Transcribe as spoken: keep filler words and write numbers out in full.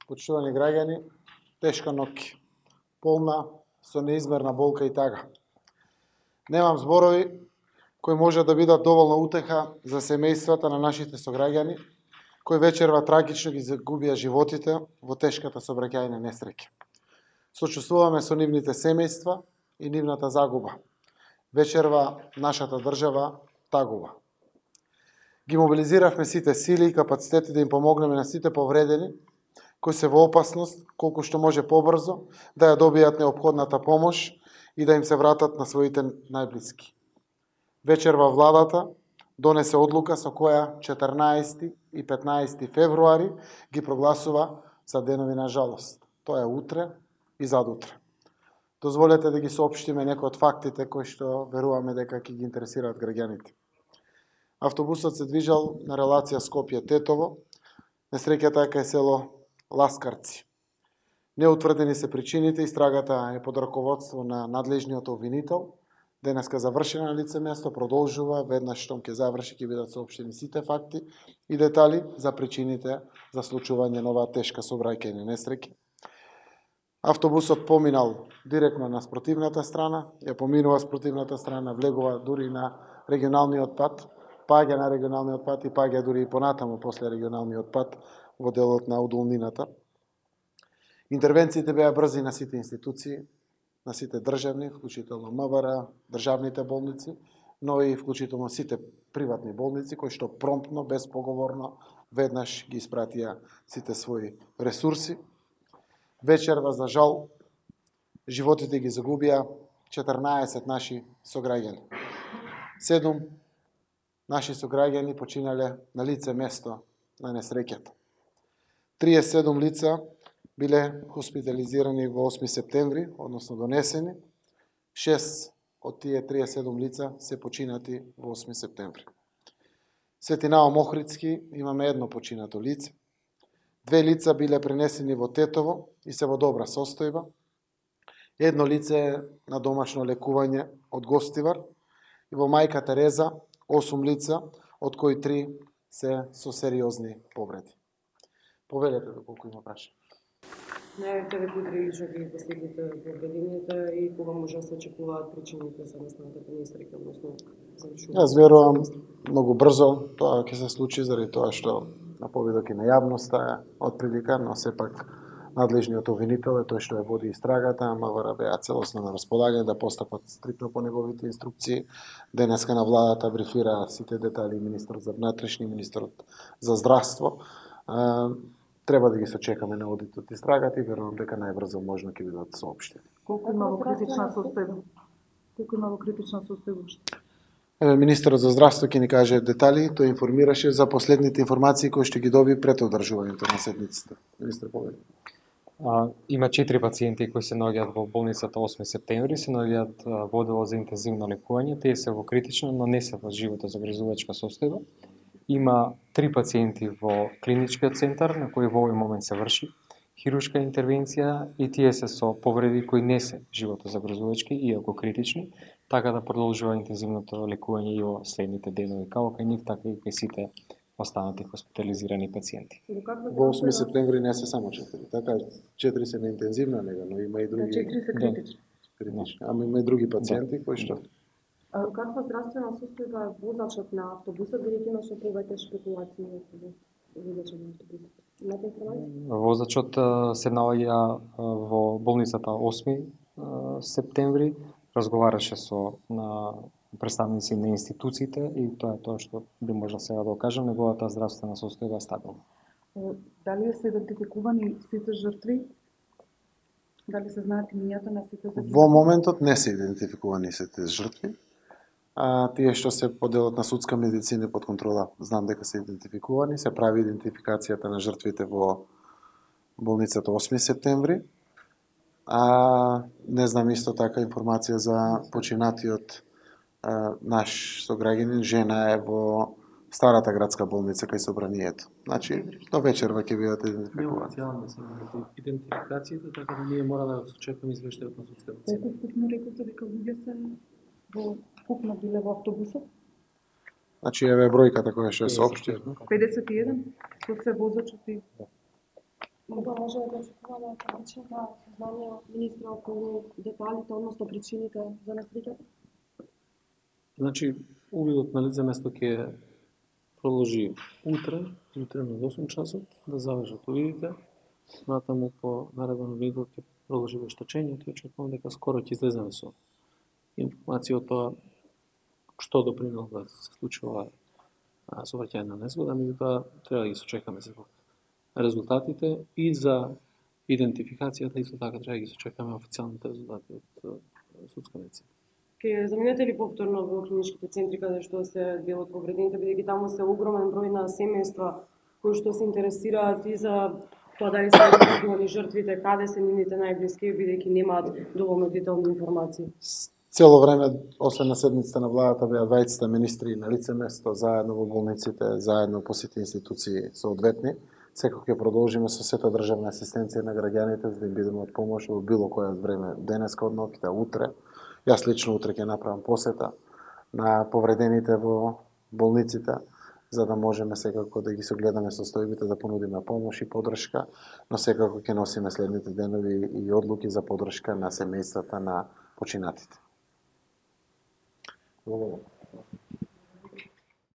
Почитувани граѓани, тешка ноќ, полна со неизмерна болка и тага. Немам зборови кои може да бидат доволна утеха за семејствата на нашите сограѓани, кои вечерва трагично ги загубија животите во тешката сообраќајна несреќа. Сочувствуваме со нивните семејства и нивната загуба. Вечерва нашата држава тагува. Ги мобилизиравме сите сили и капацитети да им помогнеме на сите повредени кои се во опасност, колку што може побрзо, да ја добијат неопходната помош и да им се вратат на своите најблиски. Вечерва владата донесе одлука со која четрнаесети и петнаесети февруари ги прогласува за денови на жалост. Тоа е утре и задутре. Дозволете да ги соопштиме некои од фактите кои што веруваме дека ќе ги интересираат граѓаните. Автобусот се движал на релација Скопје-Тетово, несреќата е кај село Ласкарци. Неутврдени се причините, истрагата е под раководство на надлежниот обвинител. Денеска завршена на лице место, продолжува, веднаш штом ќе заврши ќе бидат соопштени сите факти и детали за причините за случување на оваа тешка сообраќајна несреќа. Автобусот поминал директно на спротивната страна, ја поминува спротивната страна, влегува дури на регионалниот пат, паѓа на регионалниот пат и паѓа дури и понатаму после регионалниот пат во делот на удолнината. Интервенциите беа брзи на сите институции, на сите државни, вклучително МВР, државните болници, но и вклучително сите приватни болници, кои што промптно, безпоговорно, веднаш ги испратија сите своји ресурси. Вечерва, за жал, животите ги загубија четрнаесет наши сограѓани. Седум наши сограѓани починале на лице место на несреќата. триесет и седум лица биле хоспитализирани во осми септември, односно донесени. шест од тие триесет и седум лица се починати во осми септември. Светинао Охридски имаме едно починато лице. Две лица биле пренесени во Тетово и се во добра состојба. Едно лице е на домашно лекување од Гостивар и во Мајка Тереза осум лица, од кои три се со сериозни повреди. Повелете доколку има праша. Најавите веќе утре што ги последните повредените и кога може да се очекуваат причините за настанатата несреќа, односно завршување? Јас верувам многу брзо тоа ќе се случи заради тоа што на повидок и на јавноста е отприлика, но сепак надлежниот обвинител е тој што ја води истрагата, а МВР беа целосно на располагање да постапат стриктно по неговите инструкции. Денеска на владата брифира сите детали министрот за внатрешни, министрот за здравство. Треба да ги сочекаме на одитот истрагата и верувам дека најбрзо можно ќе бидат соопштени. Колку има во критична состојба? Колку има во критична состојба? Министерот за здравство ќе ни каже детали, тој информираше за последните информации кои што ги доби пред одржувањето на седницата. Министер Повели. А, има четири пациенти кои се наоѓаат во болницата осми септември, се наоѓаат во одделот за интензивно лекување, тие се во критична, но не се во животозагрижувачка состојба. Има три пациенти во клиничкиот центар на кој во овој момент се врши хируршка интервенција и тие се со повреди кои не се животозагрижувачки, иако критични, така да продолжува интензивното лекување и во следните денови, како кај нив, така и кај сите останати хоспитализирани пациенти. Во осми септември не се само четири, така четири се на интензивна нега, но има и други. четири се критични. критични. Ама има и други пациенти кои што Каква здравствена состојба е возачот на автобусот, бидејќи имаше повеќе шпекулации околу возачот на автобусот? Имате информација? Возачот се наоѓа во болницата осми септември, разговараше со на представници на институциите и тоа е тоа што би можел сега да окажам, неговата здравствена состојба е стабилна. Дали се идентификувани сите жртви? Дали се знаат имињата на сите жртви? Во моментот не се идентификувани сите жртви. А, тие што се по делот на судска медицина под контрола, знам дека се идентификувани, се прави идентификацијата на жртвите во болницата осми септември. А не знам исто така информација за починатиот а, наш сограѓанин, жена е во старата градска болница кај Собранието. Значи, до вечерва ќе бидат идентификувани. Неофицијално се идентификациите, така да ние мора да очекуваме извештајот на судска медицина. Колку вкупно реколте дека луѓе се во вкупно биле во автобусот? Значи, еве бројката која што е соопштена. педесет и еден, со се возачот и... Кога може да очекуваме личните сознанија министра околу деталите, односно причините за несреќата? Значи, увидот на лице место ќе продолжи утре, утре на осум часот, да завршат увидите. Натаму по наредба на видот ќе продолжи вештачењето и очекувам дека скоро ќе излеземе со информација од тоа што допринело да се случи ова сообраќајна незгода, меѓутоа треба да ги сочекаме секогаш резултатите и за идентификацијата, исто така треба да ги сочекаме официјалните резултати од судска медицина. Ке заминете ли повторно во клиничките центри каде што се делат повредените, бидејќи таму се огромен број на семејства кои што се интересираат и за тоа дали се identifikovани жртвите, каде се нивните најблиски, бидејќи немаат доволно детални информации. Цело време, освен на седмицата на владата, беа двајцата министри на лице место, заедно во болниците, заедно посети институции соодветни. Секако ќе продолжиме со сета државна асистенција на граѓаните, за да им бидеме од помош во било која време, денеска од ноќта, утре. Јас лично утре ќе направам посета на повредените во болниците, за да можеме секако да ги согледаме состојбите, да понудиме помош и поддршка, но секако ќе носиме следните денови и одлуки за поддршка на семејствата на починатите. Благодарам.